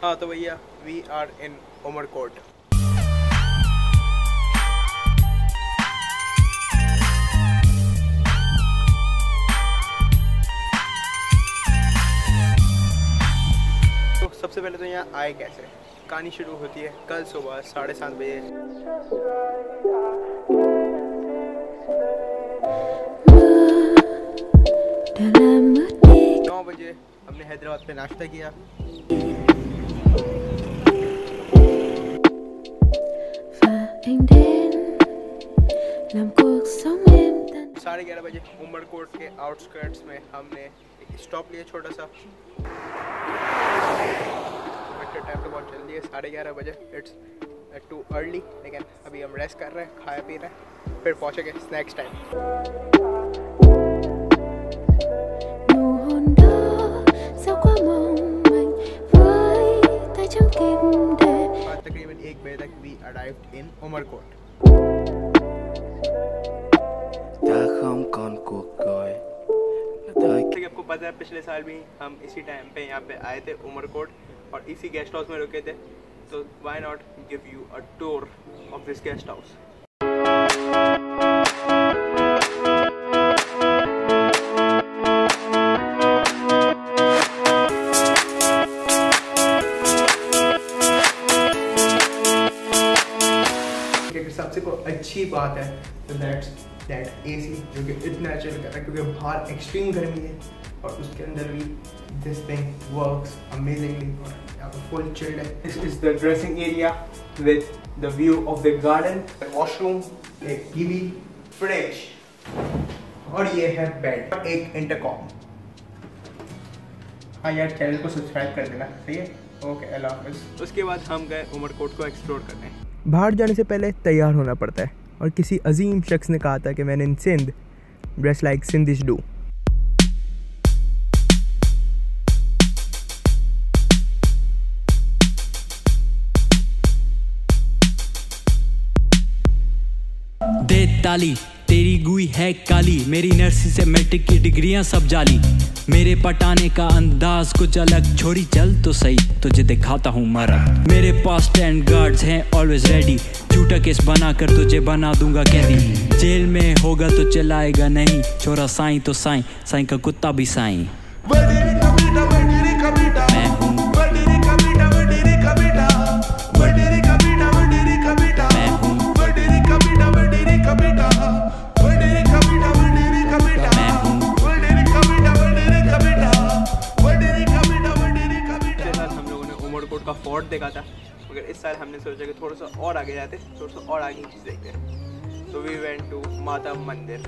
हाँ तो भैया वी आर इन उमरकोट। तो सबसे पहले तो यहाँ आए कैसे, कहानी शुरू होती है कल सुबह 7:30 बजे। 9 बजे हमने हैदराबाद पे नाश्ता किया। 11:30 बजे उमरकोट के आउटस्कर्ट्स में हमने एक स्टॉप लिया छोटा सा। टाइम तो बहुत जल्दी है, 11:30 बजे। इट्स टू अर्ली, लेकिन अभी हम रेस्ट कर रहे हैं, खाया पी रहे हैं, फिर पहुँचेंगे स्नैक्स टाइम। तकरीबन 1 बजे तक वी अराइव्ड इन उमरकोट। आपको पता है पिछले साल भी हम इसी टाइम पे यहाँ पे आए थे उमरकोट और इसी गेस्ट हाउस में रुके थे, तो why not give you a tour of this guest house. सबसे को अच्छी बात है तो दैट एसी जो कि इतना चिल कर रहा है, क्योंकि बाहर एक्सट्रीम गर्मी है और उसके अंदर भी दिस थिंग वर्क्स अमेजिंगली और यहाँ पर फुल चिल्ड है। This is the dressing area with the view of the garden, washroom, एक टीवी, फ्रिज और ये है बेड, एक इंटरकॉम। हाँ यार, चैनल को सब्सक्राइब कर देना, सही है? ओके, अल्लाह हाफिज़। उसके बाद हम गए उमरकोट को एक्सप्लोर करने। बाहर जाने से पहले तैयार होना पड़ता है और किसी अजीम शख्स ने कहा था कि मैंने in Sindh dress like Sindhis do. दे ताली तेरी गुई है काली, मेरी नर्सी से मैट्रिक की डिग्रियां सब जाली, मेरे पटाने का अंदाज कुछ अलग, छोरी चल तो सही तुझे दिखाता हूँ मरद, मेरे पास 10 गार्ड्स हैं ऑलवेज रेडी, झूठा केस बना कर तुझे बना दूंगा कैदी, जेल में होगा तो चलाएगा नहीं, छोरा साईं तो साईं, साईं का कुत्ता भी साईं। का फोर्ट देखा था, मगर इस साल हमने सोचा कि थोड़ा सा और आगे जाते, थोड़ा सा और आगे चीज़ देखते हैं, तो वी वेंट टू माता मंदिर।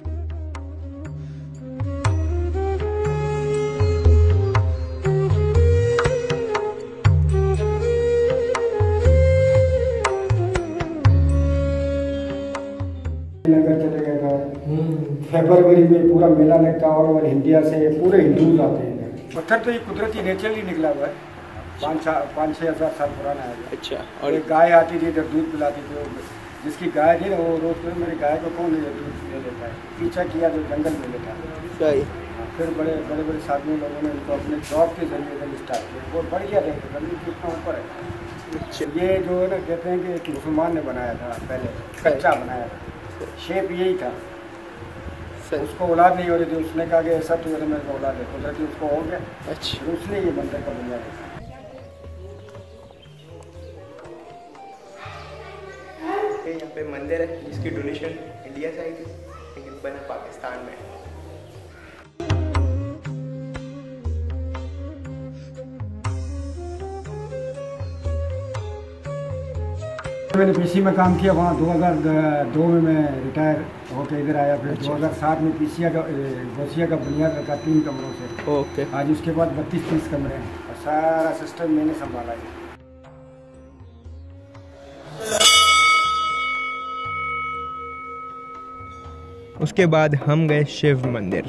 नगर चले गए था, फरवरी में पूरा मेला लगता है और इंडिया से पूरे हिंदू आते हैं। पत्थर तो ये कुदरती नेचुरली निकला हुआ है, 5-6 हज़ार साल पुराना है। अच्छा। और एक गाय आती थी इधर, दूध पिलाती थी, जिसकी गाय थी ना वो रोज पे मेरी गाय को कौन दूध ले लेता है, पीछा किया जो जंगल में लेता है। सही। फिर बड़े साधु लोगों ने उनको अपने जॉब के जरिए स्टार्ट किया, वो बढ़ गया था, जमीन के इतना ऊपर है। अच्छा। ये जो है ना कहते हैं कि एक मुसलमान ने बनाया था, पहले कच्चा बनाया था, शेप यही था, उसको औलाद नहीं हो रही थी, उसने कहा कि ऐसा तो मेरे को औलाद है, कुदरती उसको हो गया। अच्छा। उसने ये मंदिर का बुनियाद रखा। यहाँ पे मंदिर है जिसकी डोनेशन इंडिया से आई थी, लेकिन बना पाकिस्तान में। मैंने पीसी में काम किया, वहाँ 2002 में मैं रिटायर होकर इधर आया, फिर 2007 में पीसीआ का गोसिया का बुनियाद रखा 3 कमरों से। ओके। आज उसके बाद 32-30 कमरे हैं और सारा सिस्टम मैंने संभाला है। उसके बाद हम गए शिव मंदिर।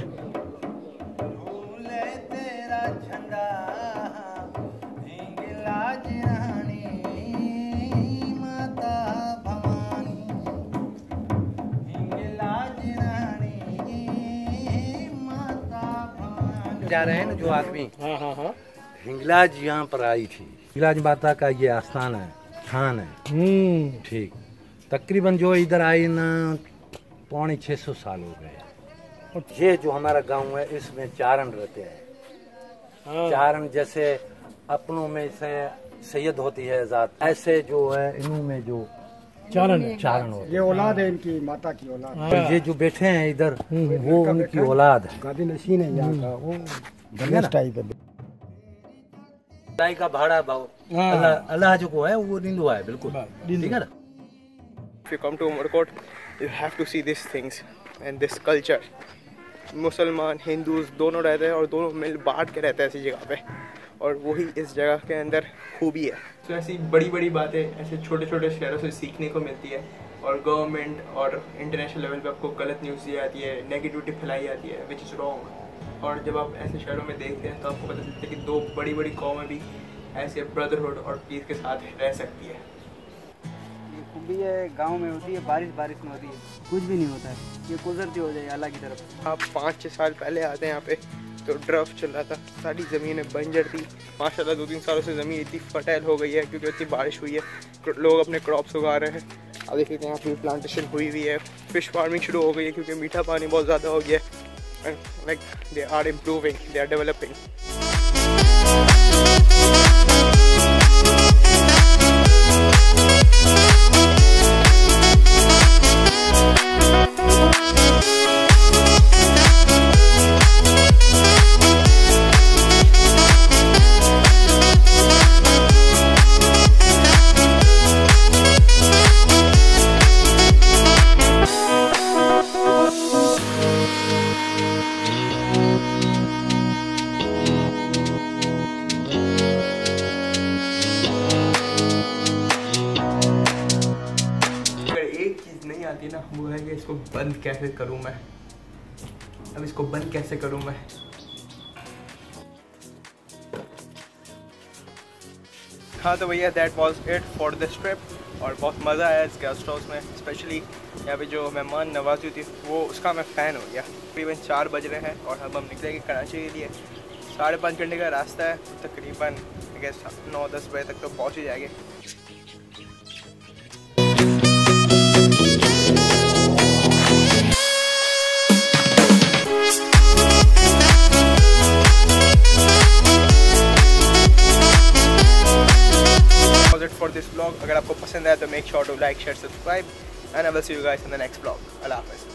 जा रहे हैं ना जो आदमी, हिंगलाज यहाँ पर आई थी, इलाज माता का ये आस्थान है, थान है। ठीक, तकरीबन जो इधर आई ना 500-600 साल हो गए। ये जो हमारा गांव है इसमें चारण रहते हैं। चारण जैसे अपनों में से सैयद होती है जात, ऐसे जो है इनों में जो चारण होते हैं। ये औलाद है इनकी, माता की औलाद। और ये जो बैठे हैं इधर वो उनकी औलाद है। गादी नशीन है यहाँ का, वो गणेश टाइप है। दाई का भाड़ा भाव अल्लाह जो को है वो निंदु है बिल्कुल, ठीक है ना। If you come to Umarkot, you have to see these things and this culture. मुसलमान हिंदूज दोनों रहते हैं और दोनों मिल बांट के रहते हैं ऐसी जगह पे, और वही इस जगह के अंदर खूबी है। तो ऐसी बड़ी बड़ी बातें ऐसे छोटे छोटे शहरों से सीखने को मिलती है, और गवर्नमेंट और इंटरनेशनल लेवल पे आपको गलत न्यूज़ दी जाती है, नेगेटिविटी फैलाई जाती है, विच इज़ रॉन्ग। और जब आप ऐसे शहरों में देखते हैं तो आपको पता चलता है कि दो बड़ी बड़ी कौमें भी ऐसे ब्रदरहुड और पीस के साथ रह सकती है। खूबी है गांव में होती है, बारिश में होती है, कुछ भी नहीं होता है, ये कुदरती हो जाए अल्लाह की तरफ। आप 5-6 साल पहले आते हैं यहाँ पे तो ड्रफ चल रहा था, सारी ज़मीनें बंजर थी। माशाल्लाह 2-3 सालों से ज़मीन इतनी फर्टाइल हो गई है क्योंकि इतनी बारिश हुई है, लोग अपने क्रॉप्स उगा रहे हैं। अब देखिए यहाँ पे प्लांटेशन हुई हुई है, फिश फार्मिंग शुरू हो गई है क्योंकि मीठा पानी बहुत ज़्यादा हो गया है। Like they are improving, they are developing. आती ना वो है कि इसको बंद कैसे करूं मैं। अब इसको बंद कैसे करूं मैं। हाँ तो भैया that was it for this trip, और बहुत मज़ा आया इस गेस्ट हाउस में। स्पेशली यहाँ पे जो मेहमान नवाजी थी वो उसका मैं फ़ैन हो गया। तकरीबन 4 बज रहे हैं और अब हम निकलेंगे कराची के लिए। 5.5 घंटे का रास्ता है, तकरीबन 9-10 बजे तक तो पहुँच ही जाएंगे। For this vlog, अगर आपको पसंद आया तो make sure to like, share, subscribe, and I will see you guys in the next vlog. Allah Hafiz.